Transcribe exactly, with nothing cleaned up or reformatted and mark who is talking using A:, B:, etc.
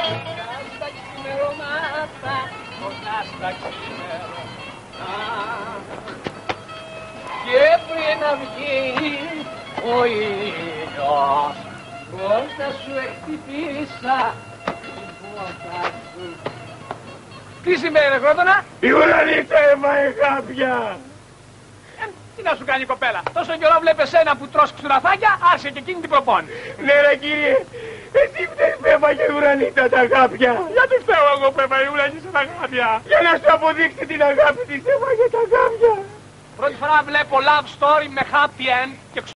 A: Στα ξημερώματα, κοντά στα ξημερώματα. Και πριν να βγει ο ήλιος, πόρτα σου εκτυπήσα την πόρτα σου. Τι σημαίνει ρε Κρότονα?
B: Η ουρανίτσα έμαε χάπια.
A: Ε, τι να σου κάνει η κοπέλα? Τόσο καιρό βλέπεις ένα που τρως ξουραφάκια, άρχισε και εκείνη την προπόνη.
B: Ναι ρε κύριε, εσύ φταίς που έμαγε η ουρανίτσα τα χάπια.
A: Γιατί φταίω εγώ που έμαγε η ουρανίτσα τα χάπια?
B: Για να σου αποδείξει την αγάπη της έμαγε τα χάπια.
A: Πρώτη φορά βλέπω love story με happy end και